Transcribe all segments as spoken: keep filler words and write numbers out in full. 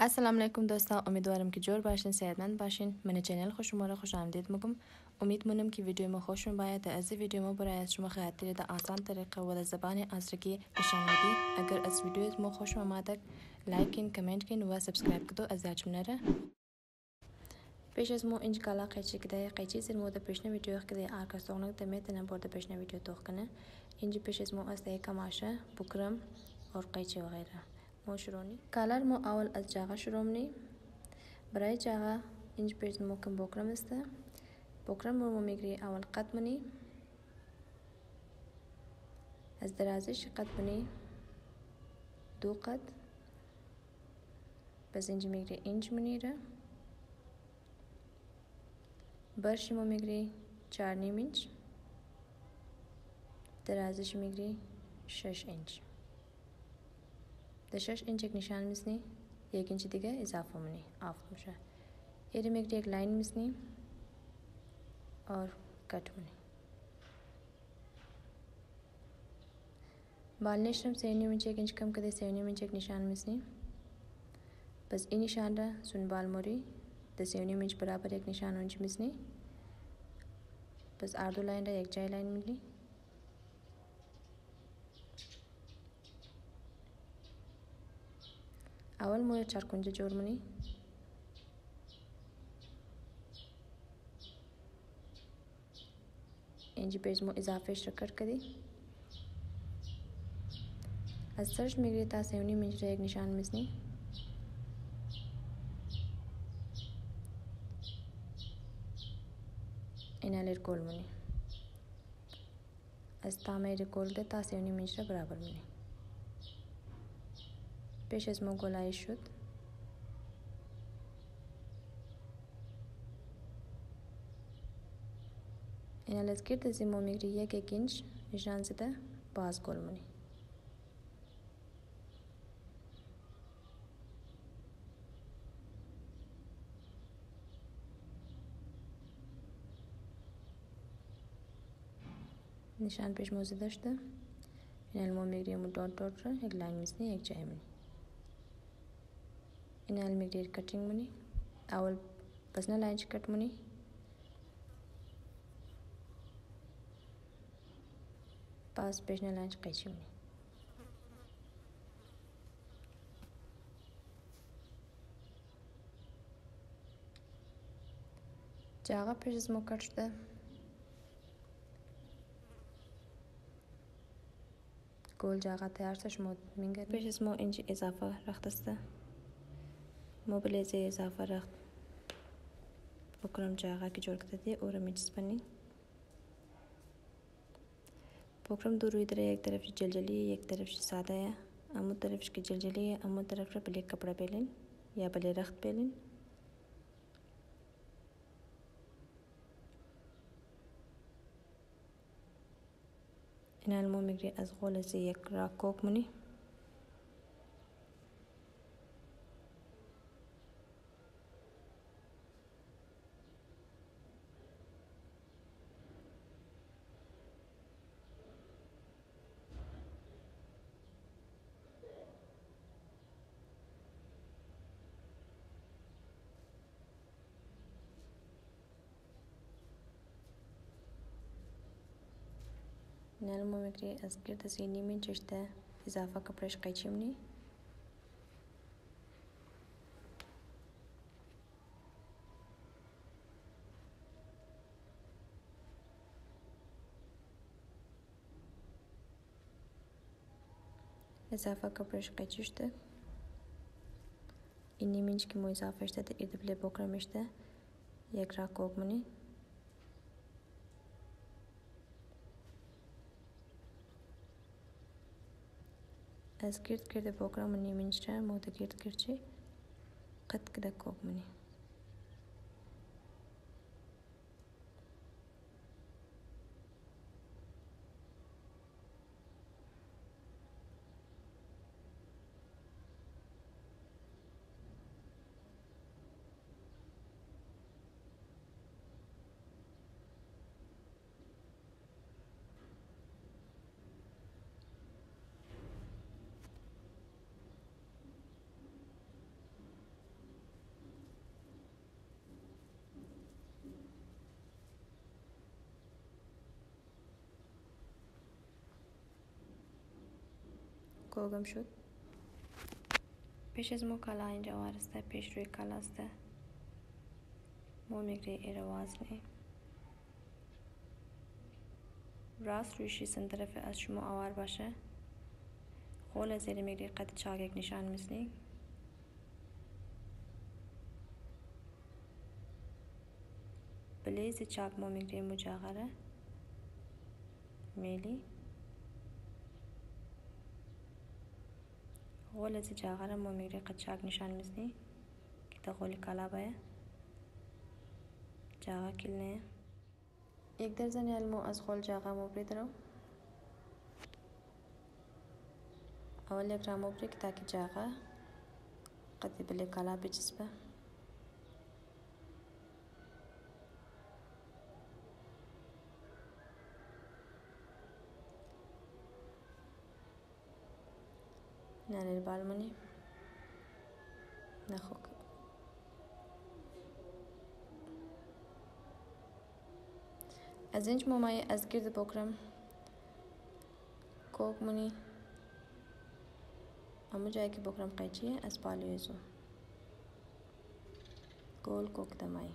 अस्सलाम वालेकुम दोस्तों, उम्मीदवारम की जोर बाशिन सेहतमंद बाशिन من چنل خوش شما را خوش آمدید میگم. امید مونم که ویدیو ما خوشتون باید. از ویدیو ما برای شما خاطر ده آسان طریقه و زبان آسرکی نشان میدی. اگر از ویدیو ما خوش آمده لایک کن، کامنت کن و سابسکرایب کدو از داشتم نره. پیش از ما اینج کالا قیچی کده قیچی سر مود پیشنه ویدیو کده آرکاس تونگ دمیت نبرده پیشنه ویدیو توخ کنه. اینج پیش از ما از ده کماشه بکرم और قیچی وغیره. مو شروعی کالر مو اول از جاغا شروع منی برای جاغا اینج پیش مو کم بکرم است بکرم مو میگری اول قط منی از درازش قط منی دو قط بس اینج میگری اینج منیره برش مو میگری چار نیم اینچ درازش میگری شش اینچ ده شش اینچ یک نشان میزنی یک اینچ دیگه اضافه منی آفت میشه ایره میگری یک लाइन मिसनी और कट मनी बालने श्रम सेवनी में एक इंच कम कदे सेवनी में एक निशान मिसनी बस इन निशान रा सुन बाल मोरी द सेवनी में बराबर एक निशान उंच मिसनी बस आर दो लाइन रा एक जाय लाइन मिली अवल मोर चार कुंज जोड़ मनी इंज पेज मो इजाफे शक्कर करी असर्श मिगरी ता सेवनी मिंज एक निशान मिसनी इनाले कोल मनी अस्ता मेरे कोल दे ता सेवनी मिंज बराबर मनी पेश as मो गोलाई शुद्ध इनाले स्किट से मो मिगरी एक एक इंच निशान से ता पास कोल मनी निशान पेश मोज़ दश्ता इनाल मो मिगरी मो डॉट डॉट रा एक लाइन मिसनी एक जाय मनी इनाल मिगरी कटिंग मनी अवल पसना लाइन कट मनी पास पेशना लाइन कैची मनी जागा पेश मो कटता गोल जागा तैयार से शमो मिंगर पेश मो इंच इजाफा रखतस्ता मोबले से इजाफा रख बकरम जागा की जोड़ करते और मिक्स बनी बकरम दूर इधर एक तरफ से जलजली एक तरफ से सादा है अमु तरफ की जलजली है अमु तरफ रा बले कपड़ा पेलिन या बले रख्त पेलिन इनाल मो मिगरी از غول से एक राक कोक मनी इनाल मो मिगरी از गिरद सीनी में चश्ता इजाफा कपड़श कैची मनी इजाफा कपड़श कैचुश्ता इन्नी मिंच की मो इजाफा इश्ता ते इर्दबले बोकरम इश्ता एक राक कोक मनी از گرد کرده بکرم منی منشتر مودا گرد کرچی قد کده کوک منی کوگم شد. پیش از مو کلا اینجا وارسته، پیش روی کلا است. مو میگیری ایره وازنی. راست رویشی سنطرف از شما آوار باشه. خول زیر میگیری قد چاک یک نشان میزنی. بلیز چاک مو میگیری مجاغره. میلی. خول از جاغره مو میگیری قد چاک نشان میزنی. که تا خولی کلا بایه. جاغه کلنه. یک درزن علمو از خول جاغه مو بریدرو. اول یک رامو بری که تاکی جاغه قدی بلی کلا بچسبه. نانی بالمونی نخوک. از اینج مامای از گرد بکرم کوک منی اما جایی که بکرم قیچیه از پالیوزو گول کوک دمایی.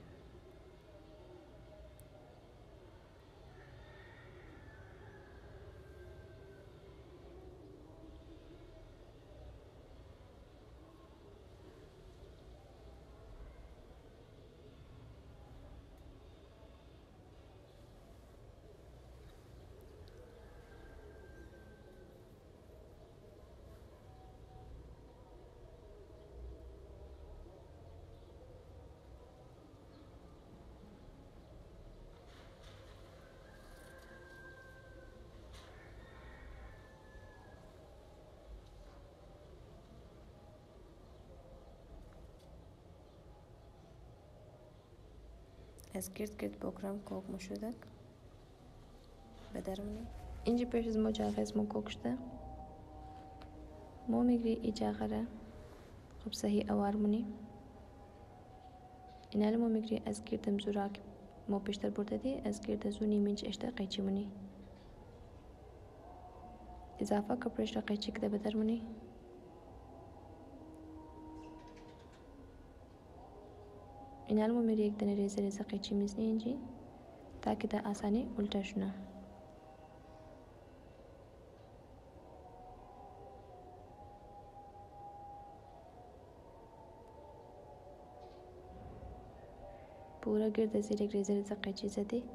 از گرد گرد بکرم کوک مشودک بدرمونی. اینجا پیش از مو جاغه از مو کوک شده. مو میگری ای جاغه را خب صحیح اوار مونی. اینال مو میگری از گردم زوراک مو پیشتر برده دی از گرد زونی منج اشته قیچی مونی. اضافه کپرش را قیچی کده بدرمونی. اینال مو میری یک دنه ریزه ریزه قیچی میزنی اینجی تا که ده آسانی الٹا شونه. پورا گرد زیر یک ریزه ریزه قیچی زدی.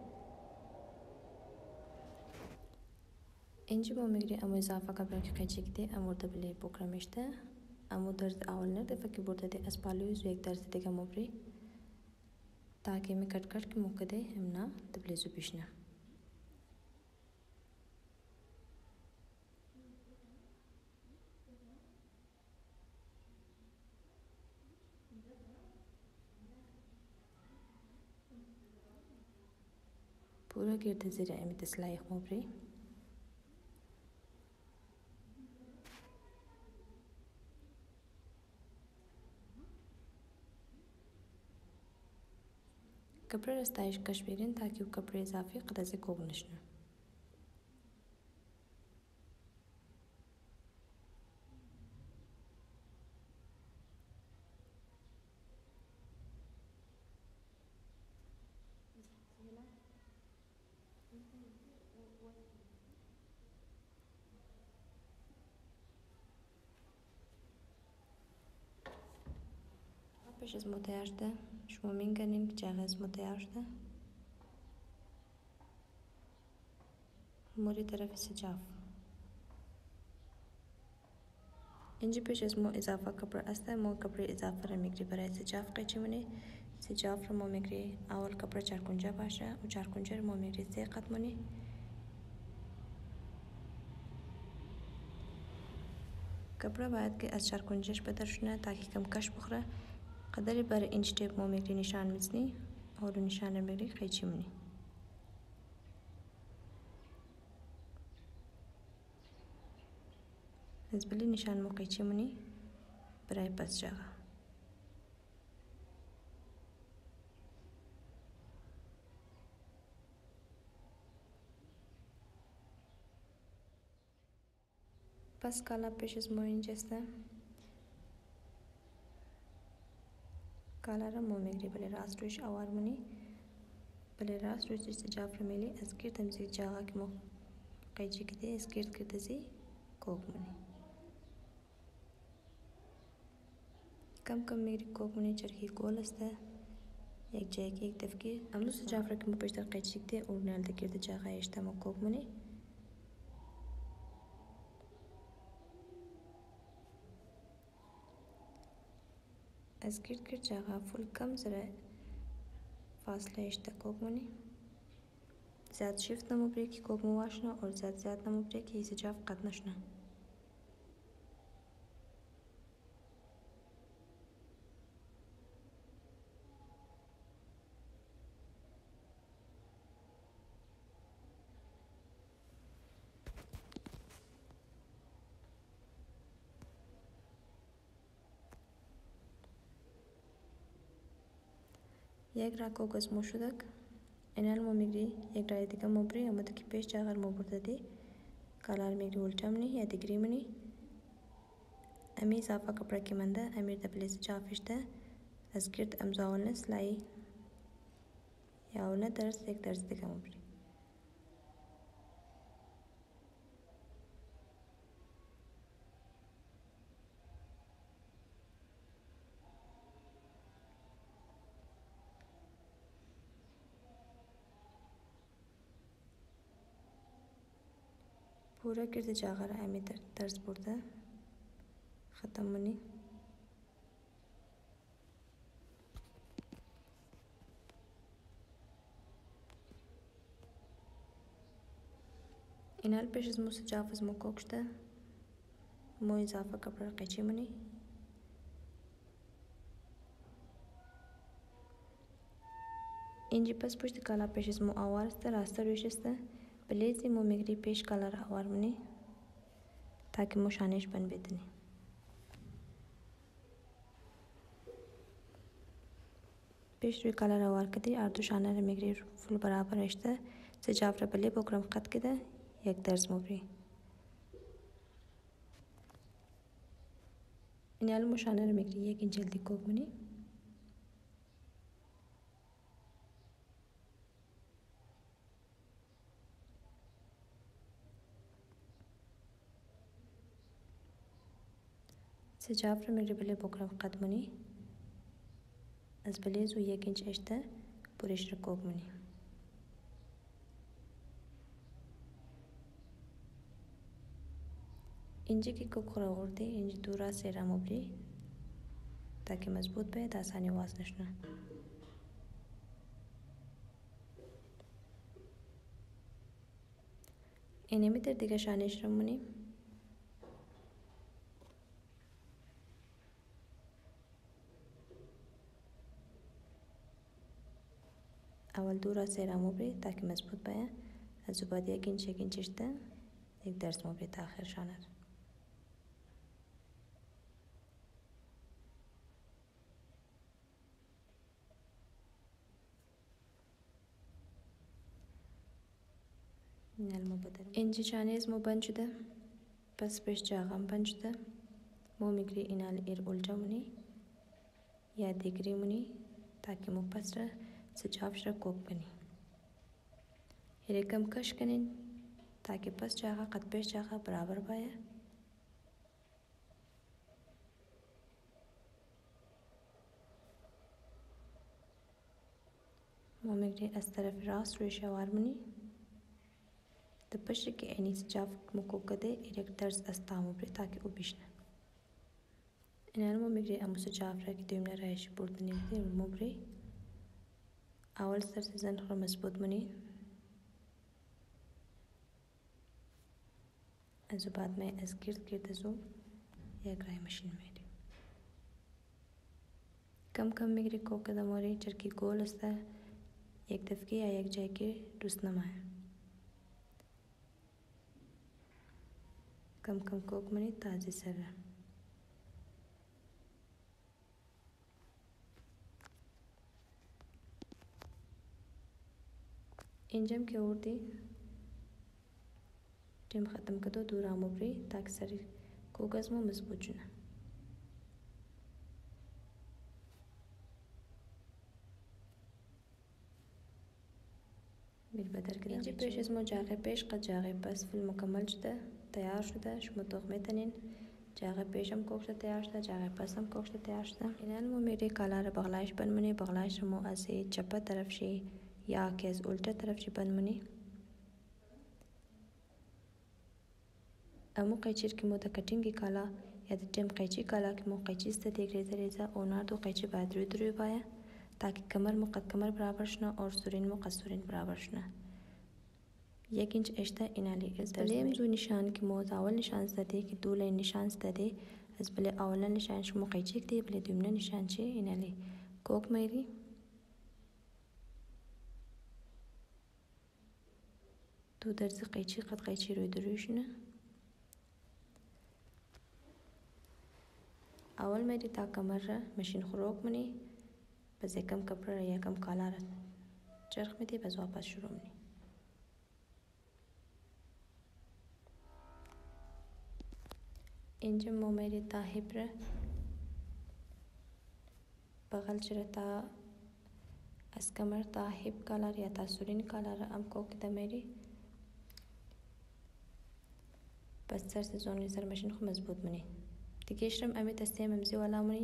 اینجا مو میگری امو اضافه کپره که قیچی کده امو ده بلی بکرمشته. امو درز اول نرده فکی برده دی از پالیوز و یک درز دیگه مو بری تاکه می کٹ کٹ که مو کده همنا دبلیزو پیشنه. پورا گرد زیر امی تسلایخ مو بری. کپره رستایش کش بیرین تاکه او کپره اضافی قدازی کوگ نشنه. پیش از مو تیار شده. شما میگنین که جاغه از مو تیار شده. موری طرف سجاف. اینجا پیش از مو اضافه کپره است. مو کپره اضافه را میگری برای سجاف قیچی منی. سجاف را مو میگری اول کپره چارکنجه باشه و چارکنجه را مو میگری سه قط منی. کپره باید که از چارکنجهش بدرشونه تاکه کم کش بخوره. قدری برای اینچ تیپ مو میگری نشان میزنی. اولو نشان را میگری قیچی منی. از بلی نشان مو قیچی منی برای پس جاغه. Pas kala peşiz moyunceste. Kalara momegri bale ras ruish awarmuni. Bale ras ruish istijab remeli azkir temzik jaga ki mo qaychi kide azkir kirtezi kokmuni. कम कम मेरी कोकमनी चरखी गोल अस्ते एक जैकी एक तफकीर अमलू से जाफर के मुपश्तर कैचिकते और नाल तकिरते जागा इश्ता मो कोकमनी अस्किर कर जागा फुल कम जरा फासला इश्ता कोकमनी ज़्यादा शिफ्ट नमो ब्रेक की कोकमो वाशना और ज़्यादा ज़्यादा नमो ब्रेक की इसे जाफ कतनशना یک راکو گز موشودک اینال مومیگری یک رای دیگه موبری اما تو کی پیش جاگر موبرده دی کالار میگری ولچمنی یا دیگری منی امی اضافه کپڑا کی منده امیر دبلیس جافشته از گرد امزاولنه سلایی یا اونه درس یک درس دیگه موبری पूरा करते जागा रहा है तर तर्ज पड़ता है ख़त्म मनी इनाल पेश इस मुझसे जाफ़ इस मुकोक्ष्ता मो इज़ाफ़ा कपड़ा कैची मनी इंजी पस पुष्ट काला पेश इस मो आवाज़ ता रास्ता रुशिस्ता प्लेज़ी मो मेगरी पेश कलर आवार मनी ताकि मो शानिश बन बेतनी पेश रुई कलर आवार कदी आर्दो शाना रे मेगरी फुल बराबर रिश्ता से जाफरा बल्ले प्रोग्राम खत के दा एक दर्ज मोबरी इन्याल मो शाना रे मेगरी एक इंच जल्दी कोक मनी से जाफरा मेरे बल्ले प्रोग्राम खत मनी از بلیز و یک इंच اشته پوریش را کوک منی इंजी की कोक खरा उड़ती इंजी दूरा से रामोबरी ताकि मजबूत पे आसानी वास नशना इन्हें भी तेरे दिखा शानिश रमुनी अवल दूरा से रामोबरी ताकि मजबूत पाया अजुबाद एक इंच एक इंच इश्ते एक दर्ज मोबरी ताखिर शानर इंजी चानीज मो बन चुदा पस पेश जागम बन चुदा मो मिगरी इनाल एर उल्टा मुनी या दिगरी मुनी ताकि मो पसरा सजावशरा कोक बनी हिरेकम कश कनिन ताकि पस जागा कद पेश जागा बराबर पाया मो मिगरी इस तरफ रास रुइशा वारमुनी तपश्र के एनी सजाव मुकोकदे इरेक दर्ज अस्तामो bre ताकि उबिशना इनाल मो मिगरी अमु सजावरा की दुमना राइश पुर्तनी दे मो bre अवल सर से जन खर मजबूत मनी अजो बाद में अज गिर्द गिर्द जो या ग्राई मशीन में कम कम मिगरी कोकदा मोरी चरकी गोल अस्ता एक दफकी या एक जाके रुसनमा है कम कम कोक मनी ताज़ी सर इंजम के उड़ती टेम ख़त्म कर दो दूर आम उपरी ताकि सर कोगज़ मो मजबूत चुना بالبدر كده نجي بيش اسمه جاغي بيش قد جاغي بس في المكمل شده تيار شده شما تخمه تنين جاغي بيشم کوکشته تیار شده جاغي پسم کوکشته تیار شده این المو میری کالا رو بغلایش بنمونی بغلایش رو از چپه طرف شی یا که از الٹه طرف شی بنمونی امو قیچیر که مو دا کٹینگی کالا یا دا ٹیم قیچی کالا که مو قیچی سته دیگ ریزه ریزه اونا دو قیچی باید روی دروی باید ताकि कमर मो कद कमर बराबर शना और सुरिन मो कद सुरिन बराबर शना एक इंच एश्ता इनाली बलेम जो निशान की मो अवल निशान सदे कि दो लाइन निशान सदे अस बले अवल निशान शमो कैचिक दे बले दुमना निशान छे इनाली कोक मेरी दो दर्ज कैची कद कैची रोय दरुशना अवल मेरी ता कमर मशीन खरोक मनी बस एक कम कपड़ा या कम काला चरख में थी बस वापस शुरू में इंजम मो मेरी ताहिब्र बगल चरता अस्कमर ताहिब कालर या तासुरिन कालर अम को किता मेरी बस सर से जोन सर मशीन को मजबूत मनी तिकेशरम अमी तस्तेम ममजी वाला मनी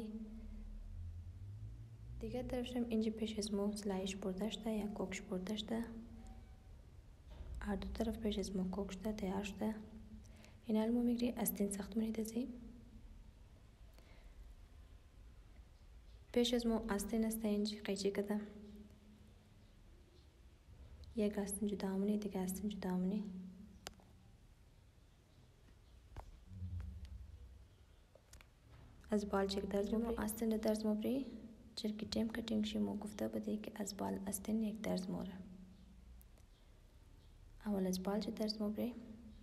دیگه طرفشم اینجا پیش از مو سلایش برده شده یا کوکش برده شده هر دو طرف پیش از مو کوک شده تیار شده این المو میگری استین سخت منی دزی پیش از مو استین استه اینجا قیچی کده یک استین جدا منی دیگه استین جدا منی از بال چک درز مو استین درز مو بری چرکی ٹیم کٹنگ شی مو گفته بده که از بال استین یک درز موره اول از بال چه درز مو بری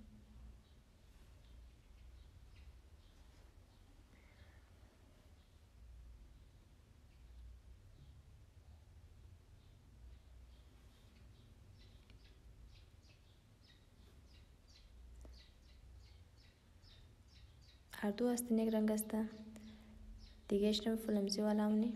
هر دو استین یک رنگ است دیگه اشتم فلمزی والا منی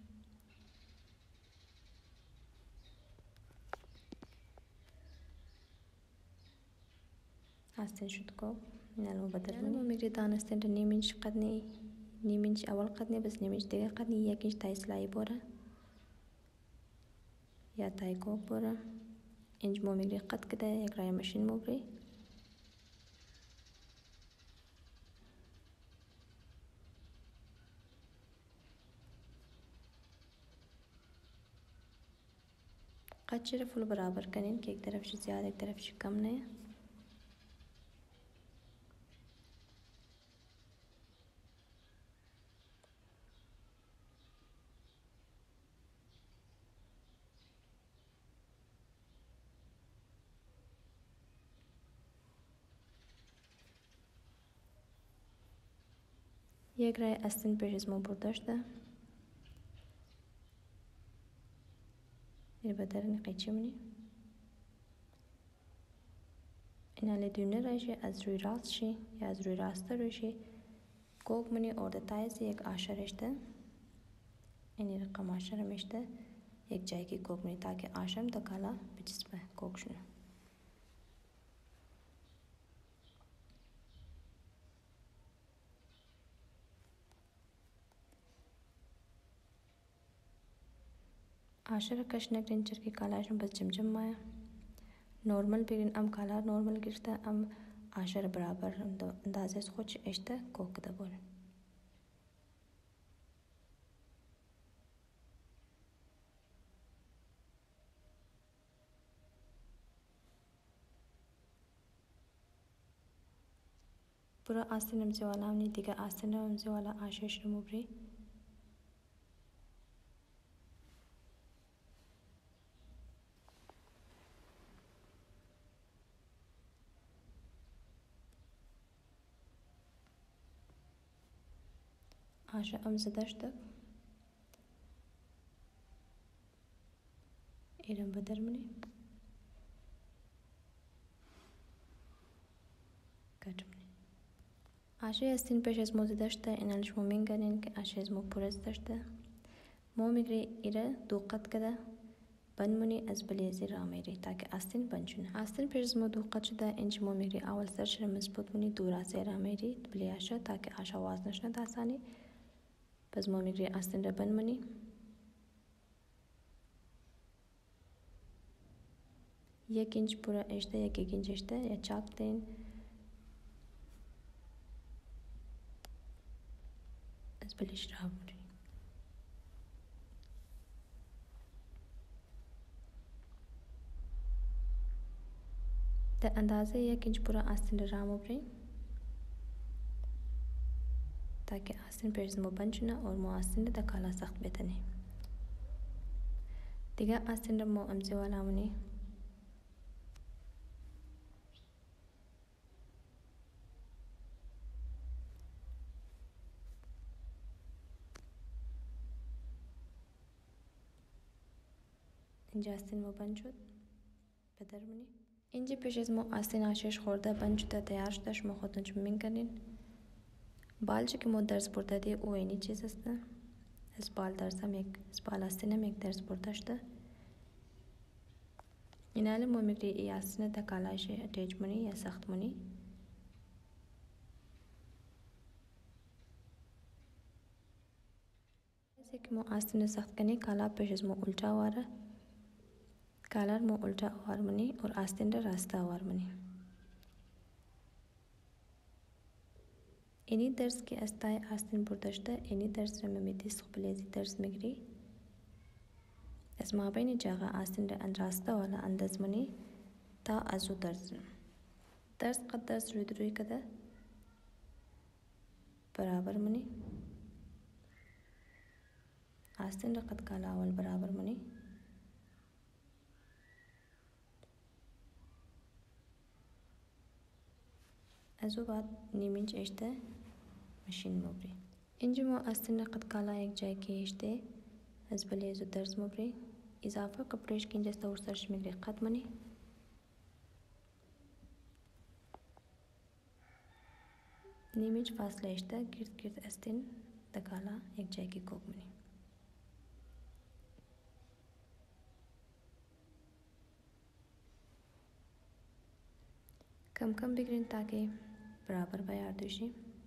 استن شد کو نالو بدر منی میگری دان استن نیم inch قدنی نیم inch اول قدنی بس نیم inch دیگه قدنی یک inch تای سلای بوره یا تای کو بوره inch مو میگری قد کده یک رای ماشین مو بری قد چرا فل برابر کنین که एक तरफ से ज़्यादा एक तरफ से कम नहीं یک رای استن پیش از مو برده شده bir بدرنی قیچی منی این حالی دونه رایشی از روی راست شی یا از روی راسته روی شی کوک منی orada tayzi یک आशर işte اینی رقم आशर میشته یک جایی که کوک منی تاکه आशरم da kala biçisme کوک şunu आशर कश नगरीन चरकी कालाशम बस जमजम माया नॉर्मल बिगिन अम काला नॉर्मल गिरता अम आशर बराबर अंदाजे से कुछ इश्ते कोक दबोल पूरा आस्ते नमजे वाला हमने दिखा आस्ते नमजे वाला आशीष मुबरी आशा अमजदाशतक इरम बदर मनी Kaçımni. Aşağı estin peşes mozu daşta inaliş momin ganin ki aşağı mo purez daşta. Mo migri ira duqat kada बनमुनी अजबलेजी रामेरी ताकि आस्तीन बनचुना आस्तीन फिर मो दुखचदा इंच मो मेरी अवल सरशर मजबूत मुनी दूरा से रामेरी बलियाशा ताकि आशा आवाज नशना दासानी बस मो मेरी आस्तीन रा बनमुनी एक इंच पूरा एश्ते एक एक इंच एश्ते या चाक देन अजबलेश रामेरी द अंदाजे एक इंच पूरा आस्तीन राम उपरे ताकि आस्तीन पेज मो बंचना और मो आस्तीन द काला सख्त बेतने दिगा आस्तीन मो अमसे वाला मुनी इंज आस्तीन मो बंचुत बेदर मुनी इंजी पेशेज मो आस्तीन आशीष खोरदा बंचुता तैयार शुदा शमो खुदन चुम्मिंग करनिन बाल चुकी मो दर्ज पुरता दे ओ एनी चीज अस्ता इस बाल दर्जा में एक इस बाल आस्तीन में एक दर्ज पुरता शुदा इनाले मो मिग्री ई आस्तीन ता काला शे अटैच मुनी या सख्त मुनी ऐसे कि मो आस्तीन सख्त करनी काला पेशेज मो उल्टा वारा कालार मो उल्टा आवार मुनी और आस्तीन रास्ता आवार मुनी इनी दर्स के अस्ताय आस्तीन पुरदश्ता इनी दर्स रमेमिति सुखबलेजी दर्स मिगरी اسما بين جاغا आस्तीन अन रास्ता वाला अंदाज मुनी ता अजू दर्स दर्स قد दर्स रुद्रुई कदा बराबर मुनी आस्तीन रकत काला अवल बराबर मुनी अजू बात नीमिंच एश्ते मशीन मोबरी इंजु मो आस्तीन रकत काला एक जाय के एश्ते अजबले अजू दर्ज मोबरी इजाफा कपड़ेश की जस्ता और सर्च में रिक्कत मनी नीमिंच फासला एश्ते गिर्द गिर्द आस्तीन द काला एक जाय के कोक मनी कम कम बिगड़न ताकि बराबर बयार दोशी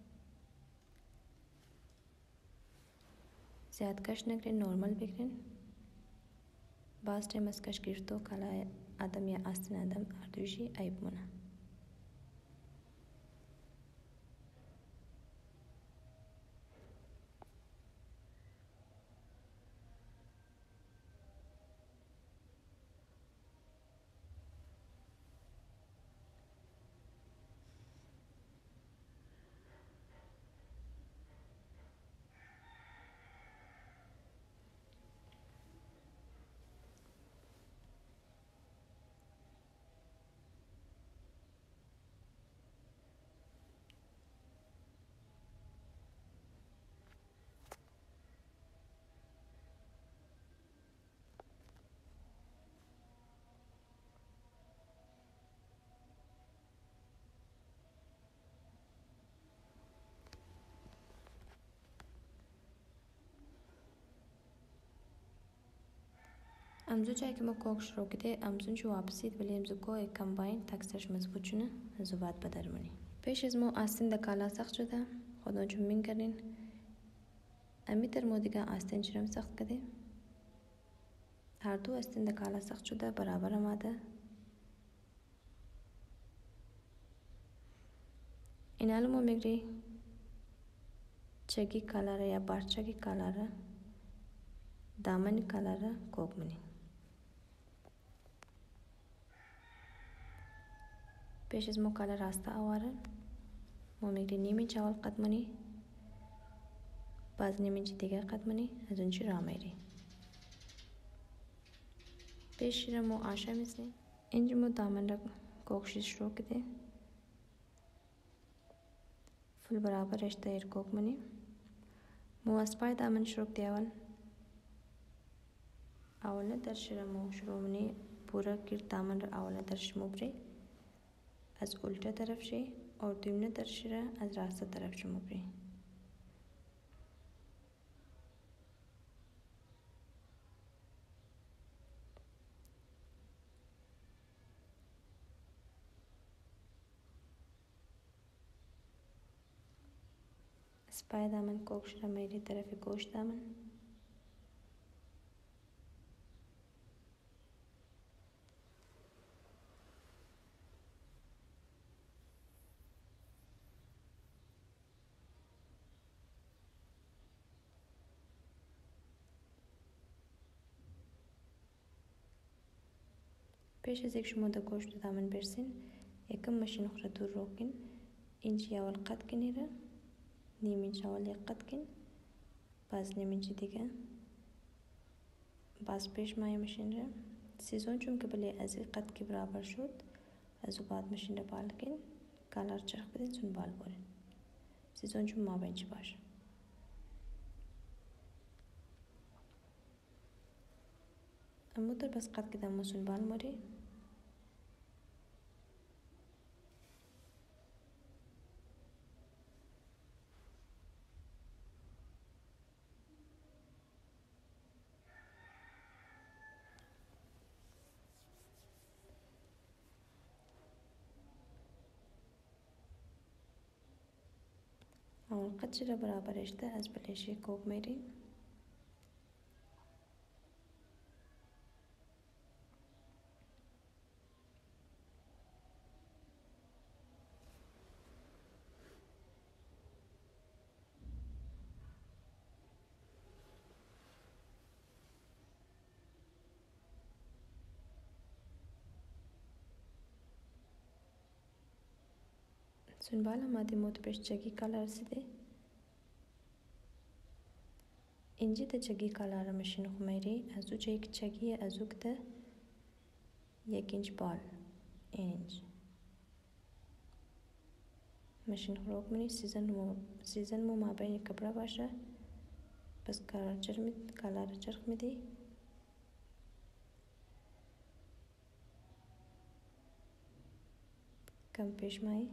ज़्यादा कश नगरें नॉर्मल बिगड़न बास टाइम कश गिरतो काला आदम या आस्तीन आदम आर्दोशी आइब मुना अमजू चाहे कि मैं कोक शुरू की थे अमजुन जो वापसी बले अमजू को एक कंबाइन तक सर्च मजबूत चुना जुबात बदर मनी पेश इज़मो आस्तीन द काला सख्त जुदा खुदों चुम्मिंग करें अमितर मोदी का आस्तीन चुरम सख्त कदे हर दो आस्तीन द काला सख्त जुदा बराबर हमादा इनालमो मिगरी चगी कालारा या बार चगी कालारा दामन कालारा कोक मनी पेश इज़मो काला रास्ता आवारा मो मिगरी नीमी चावल कदमनी बाज नीमी जितेगा कदमनी अजुनची रामेरी पेश मो आशा में से इंज मो दामन रख कोशिश शुरू कदे फुल बराबर रिश्ता एर कोक मनी मो अस्पाय दामन शुरू दियावल आवला दर्शरा मो शुरू मनी पूरा किर दामन आवला दर्श मुबरे आज उल्टा तरफ से اور düğümlü درشی را از راست طرف شما بری. سپای دامن کوکش را میری طرف گوش دامن. پیش از یک شما دا گوش دامن برسین یکم ماشین خورا دور روکن اینچی اول قد کنی را نیم اینچ اول یک قد کن باز نیم اینچ دیگه باز پیش مای ماشین را سیزون چون که بلی از این قد که برابر شد از بعد ماشین را بال کن کالر چرخ بدین سون بال برین سیزون چون ما بینچ باشه اما در بس قد که دم سون بال مری اول قد چرا برابر اشته از بلیشی کوک میری سون بالا مادی موت پیش چگی کالر سیده اینجی ده چگی کالر ماشین خو میری از دو چگی چگی از او کده یک اینچ بال اینچ ماشین خو روک منی سیزن مو سیزن مو ما بین کپڑا باشه بس کالر چرخ می کالر چرخ میدی کم پیش مایی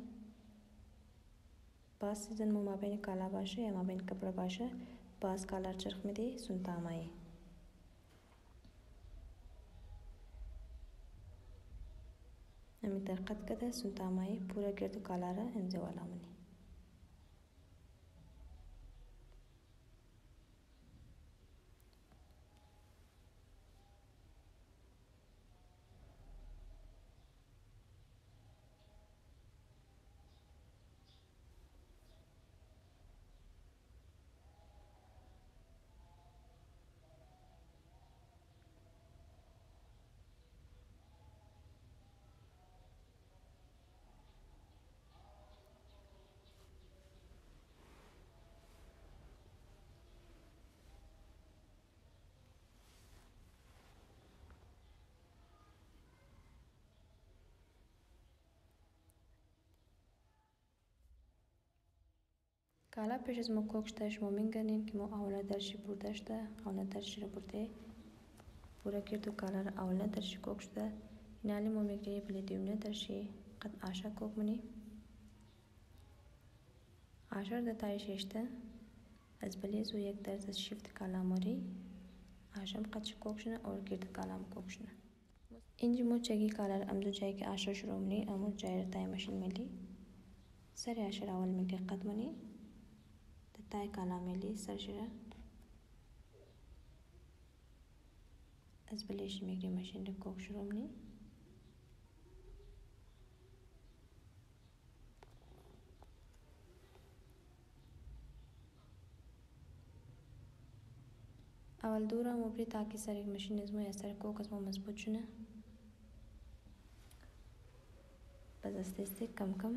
باز سیزن مو ما بین کالا باشه یا ما بین کپڑا باشه باز کالر چرخ میدی سون تامایی امی درقت کده سون تامایی پورا گرد کالر امزه والا منی کالا پیش از ما کوکشته شما میگنین که ما اولا درشی برداشته اولا درشی رو برده پورا گرد کالا را اولا درشی کوکشته اینالی ما میگری بلی دیونه درشی قد آشا کوک منی آشا ده تایش اشته از بلی زو یک درز از شیفت کالا ماری آشام قدش کوکشنه اور گرد کالا م کوکشنه اینجی مو چگی کالا را امدو جایی که آشا شروع منی امو جایی را تای ماشین ملی سر آشا را اول میگری قد منی تای کالا میلی سر شیره از بلیش میگری ماشین رو کوک شروع منی اول دورا مبری تاکي سر ماشین از مو یا سر کوک از مو مضبوط شونه بس استه استه کم کم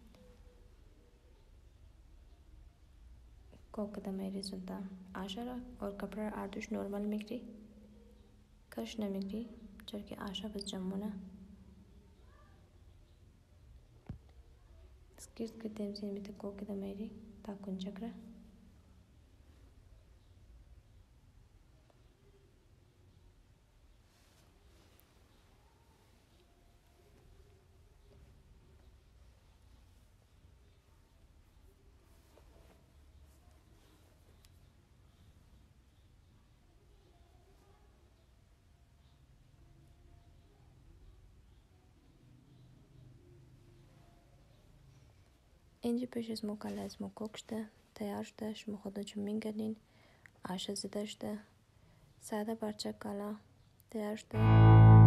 کوک कदम मेरी सुनता आशा रा और कपड़ा आर्दुश नॉर्मल मिगरी कश न मिगरी चल के आशा बस जम्मू ना स्किर्ट के तेम से मित कोक कदम मेरी ताकुन चक्र اینجا پیش از ما کله از ما کوک شده، تیار شده. شما خودتون چون میگردین آش زده شده، ساده برچه کلا تیار شده.